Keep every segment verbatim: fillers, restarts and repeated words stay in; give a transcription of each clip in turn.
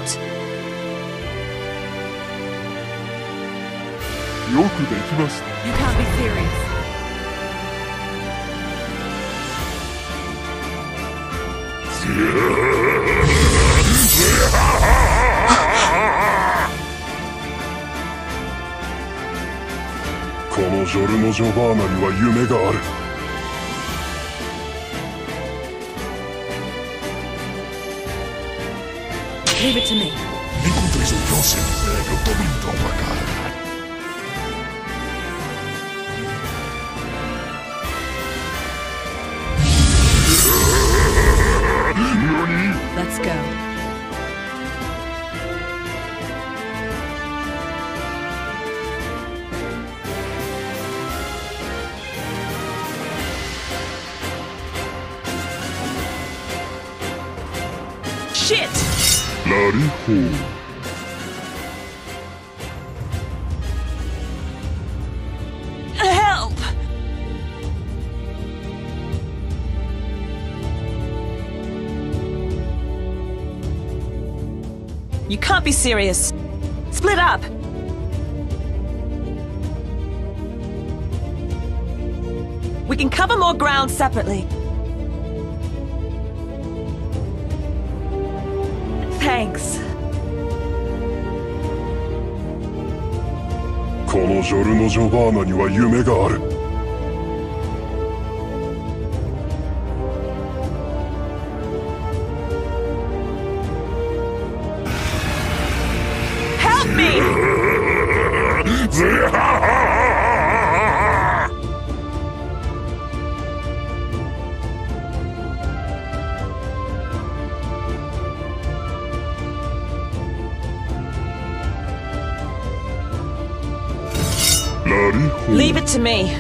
out! よくできました。 You can't be serious. このジョルノ・ジョバーナには夢がある。 Leave it to me. Encontrei o tão sem pega, eu tô brincando pra cara. Let's go. Shit! Bloody hole. Help! You can't be serious. Split up! We can cover more ground separately. Thanks. このジョルノ・ジョバーナには夢がある。 Help me! Bloody hole. Leave it to me.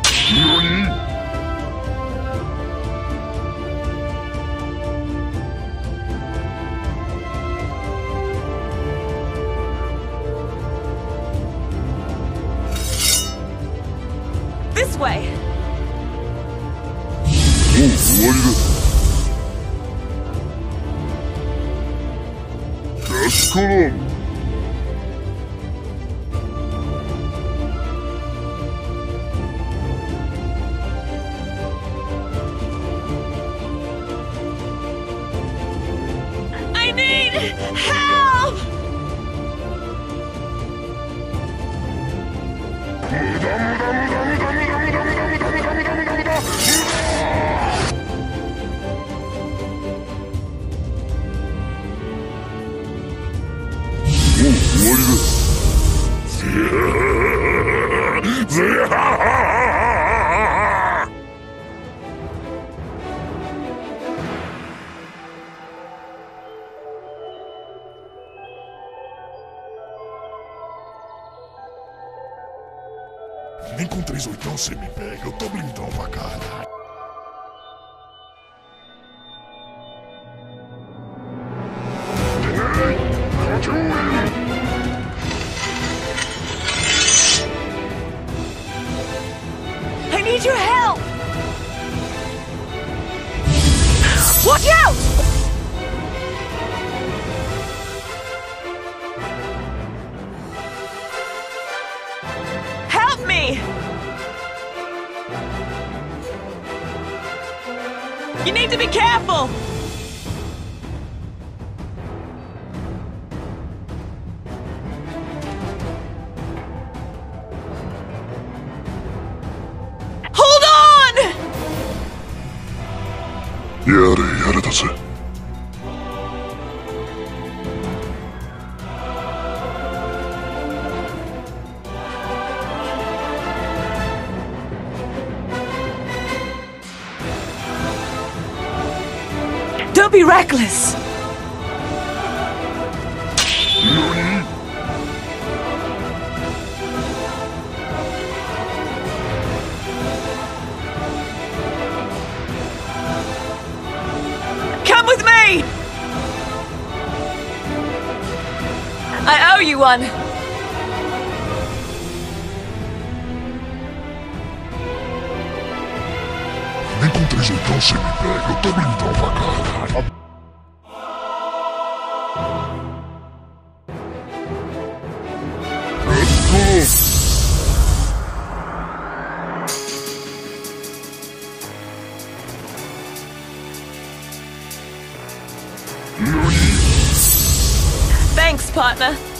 This way. もう終わりだ。ガスコロン。 I need help! もう終わりだ。ずず Nem com três oitão você me pega, eu tô blindão pra caralho. I need your help! Watch out! Help me! You need to be careful! Hold on! やれやれだぜ。 Don't be reckless! Come with me! I owe you one! Nem com três oitão você me pega, eu tô blindão pra caralho. Thanks, partner.